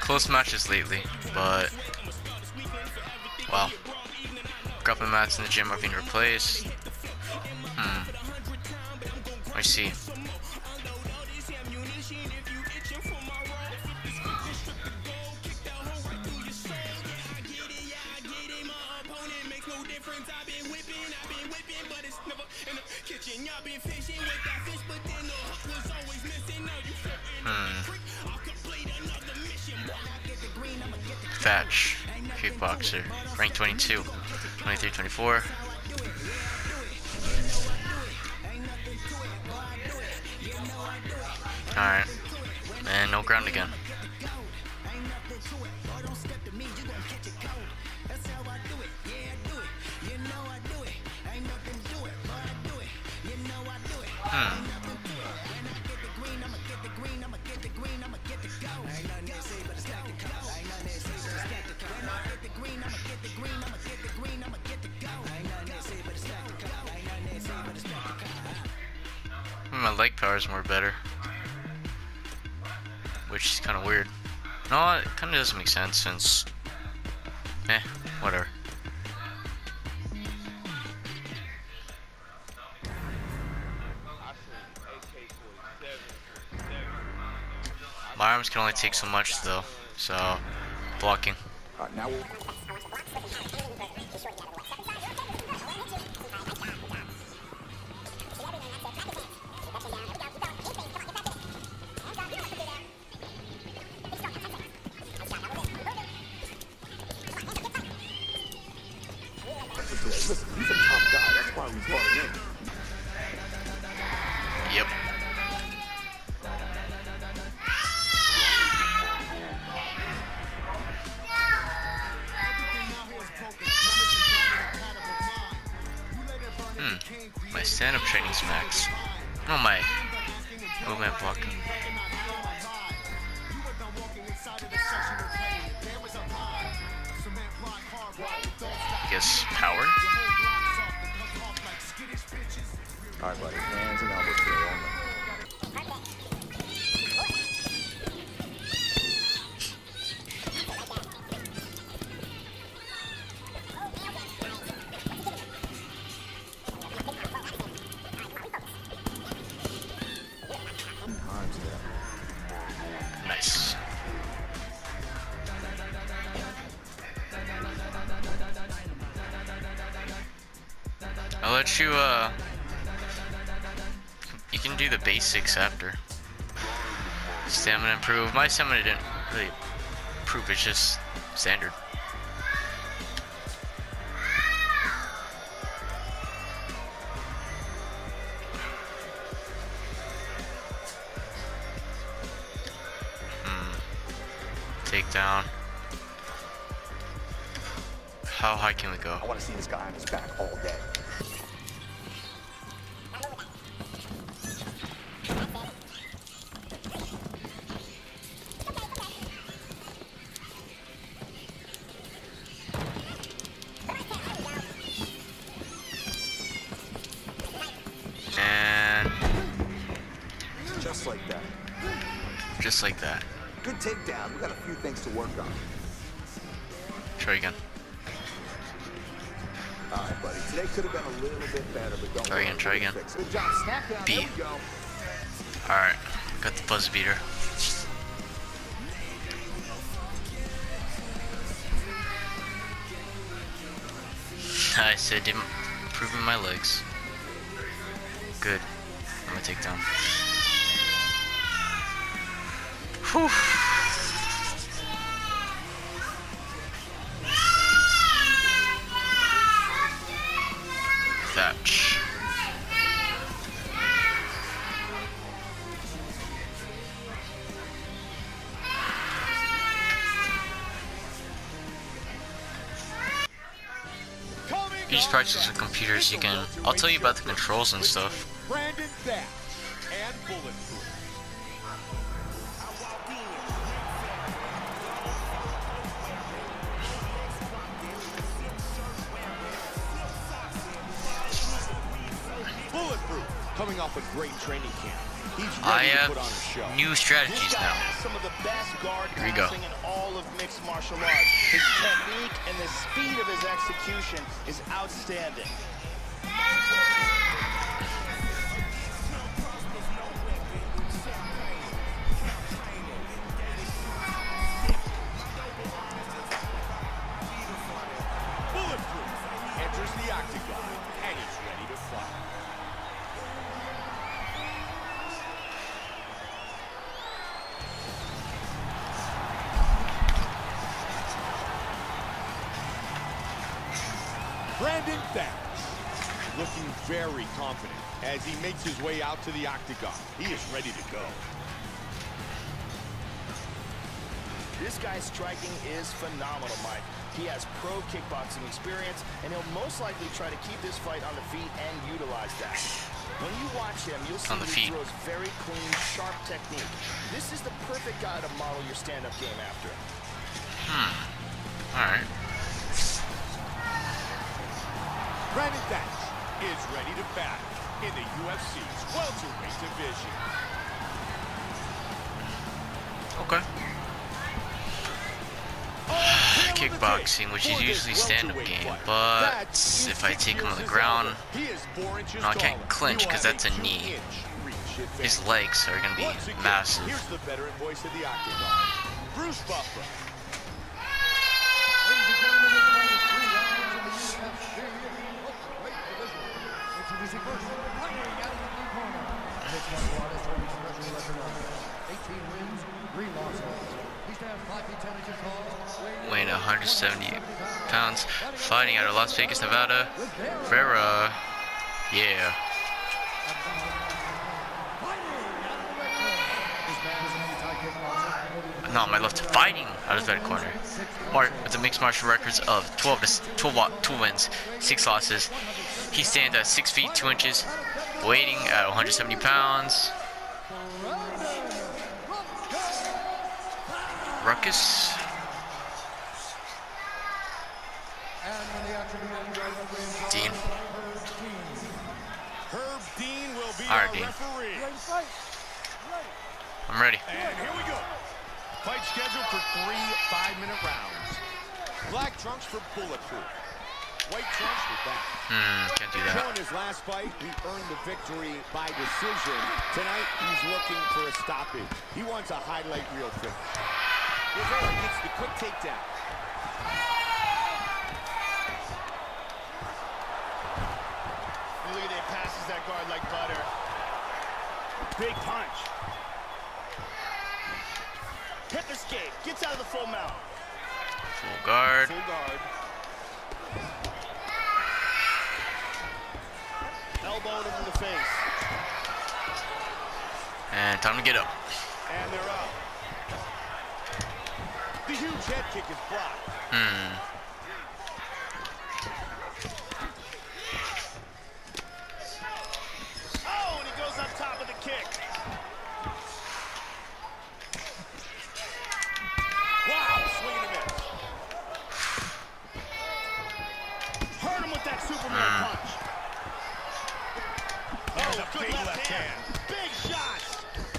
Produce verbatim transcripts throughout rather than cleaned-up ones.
close matches lately, but wow. A couple mats in the gym are being replaced. Hmm. Let me see. Hmm. Thatcher, kickboxer, rank twenty-two, twenty-three, twenty-four. Alright, and no ground again. Hmm. My leg power is more better, which is kind of weird. No, it kind of doesn't make sense since, eh, whatever. My arms can only take so much though, so blocking. Uh, now we'll Listen, he's a tough guy. That's why we brought him in. Yep. Hmm. My stand-up training's max. Oh my. Movement blocking. I guess power? Alright, buddy. Hands and elbows today only. Nice. I'll let you, uh... you can do the basics after. Stamina improve. My stamina didn't really improve, it's just standard. Takedown. How high can we go? I want to see this guy on his back all day. And just like that. Just like that. Good takedown. We got a few things to work on. Try again. All right, buddy. Today could have been a little bit better, but don't Try again. Try again. Good job. Snap down. B. There we go. All right. Got the buzz beater. I said improving my legs. Good. I'm gonna take down. Whew. Thatch. You just practice with computers, you can, I'll tell you about the controls and stuff. Brandon Thatcher and Bulletproof. Bulletproof. coming off a great training camp. He's I ready to have put on a show. new strategies This guy now. has some of the best guard Here we go. passing in all of mixed martial arts. His technique and the speed of his execution is outstanding. Bulletproof enters the octagon, and he's ready to fight. Brandon Thatcher, looking very confident as he makes his way out to the octagon. He is ready to go. This guy's striking is phenomenal, Mike. He has pro kickboxing experience, and he'll most likely try to keep this fight on the feet and utilize that. When you watch him, you'll see On the that he feet. throws very clean, sharp technique. This is the perfect guy to model your stand-up game after. Hmm. Alright. Brandon Thatcher is ready to battle in the U F C's welterweight division. Okay. Kickboxing, which is usually stand-up game, but if I take him on the ground, no, I can't clinch because that's a knee. His legs are gonna be massive. Here's the veteran voice of the octagon, Bruce Buffer. Ladies and gentlemen, this fight is three rounds in the U F C welterweight division. Introducing first, fighting out of the blue corner. Mixed martial artist with a special record of eighteen wins, three losses. He stands five feet ten inches tall, Weighing one hundred seventy pounds, fighting out of Las Vegas, Nevada. Vera, yeah. No, my left, fighting out of the red corner. Mark with the mixed martial records of twelve, twelve, two wins, six losses. He stands at six feet two inches, weighing at one hundred seventy pounds. Ruckus. Dean. Herb Dean will be All right, our Dean. referee. I'm ready. And here we go. Fight scheduled for three five-minute rounds. Black trunks for Bulletproof. White trunks for that. Hmm, can't do that. Showing his last fight, he earned the victory by decision. Tonight, he's looking for a stoppage. He wants a highlight reel finish. Rivera gets the quick takedown. Look at it, passes that guard like butter. Big punch. Hip escape, gets out of the full mount. Full guard. Full guard. Elbowed him in the face. And time to get up. And they're up. The huge head kick is blocked. Hmm. Oh, and he goes up top of the kick. Wow, swing and a miss. Hurt him with that Superman Mm. punch. There's Oh, a good big left, left hand. hand. Big shots.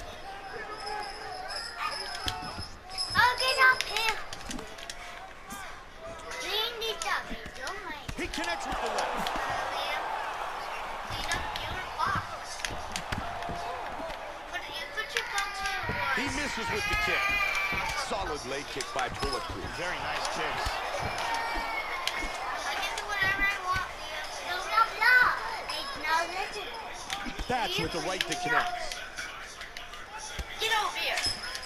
He connects with the left. He misses with the kick. Solid leg kick by Bulletproof. Very nice kicks. That's with the right that connects. Get over here.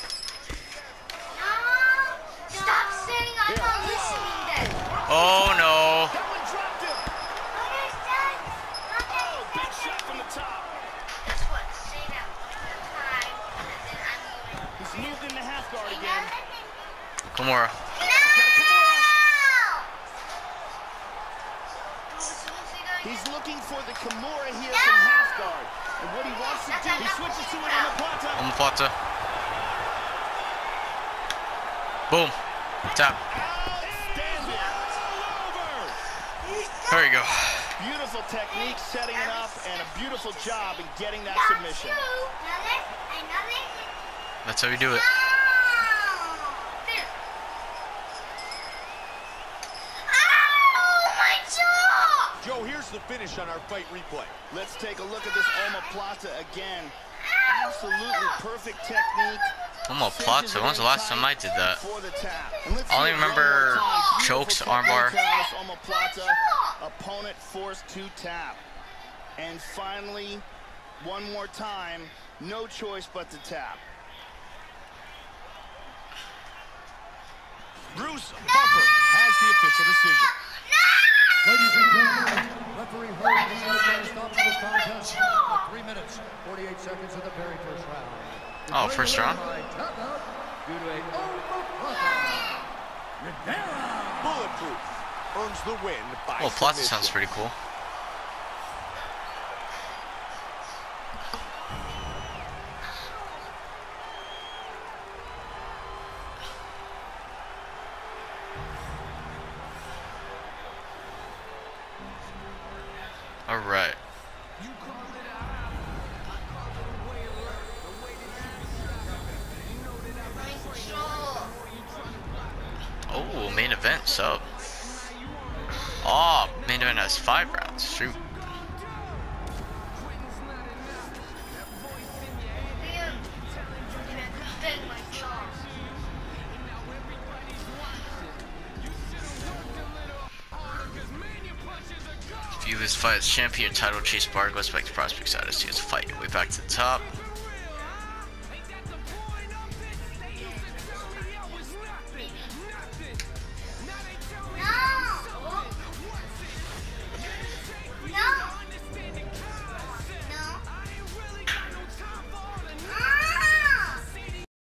Stop saying I'm not listening then. Oh no. That one dropped him. Understand? Oh, big shot from the top. Guess what? Say that one more time, and then I'm going. He's moved into half guard again. Kimura. He's looking for the Kimura here from half guard. And what he wants to do, he switches to an omoplata. Omoplata. Boom. Tap. Outstanding. There you go. Beautiful technique setting it up, and a beautiful job in getting that submission. That's how we do it. Joe, here's the finish on our fight replay. Let's take a look at this omoplata again. Absolutely perfect technique. Omoplata? When's the last time I did that? For the tap. And let's I only see it one remember more time. chokes, Beautiful armbar. technique on this omoplata. Opponent forced to tap. And finally, one more time, no choice but to tap. Bruce Buffer has the official decision. Ladies and gentlemen, referee Herb Lee stops this contest at three minutes, forty-eight seconds of the very first round. Oh, first round? Tap out due to a omoplata. Rivera. Bulletproof earns the win by Oh, Plata submission. sounds pretty cool. All right. Oh, main event sub. Oh, main event has five rounds. Shoot. View this fight as champion title chase bar goes back to prospect status. He has a fight way back to the top.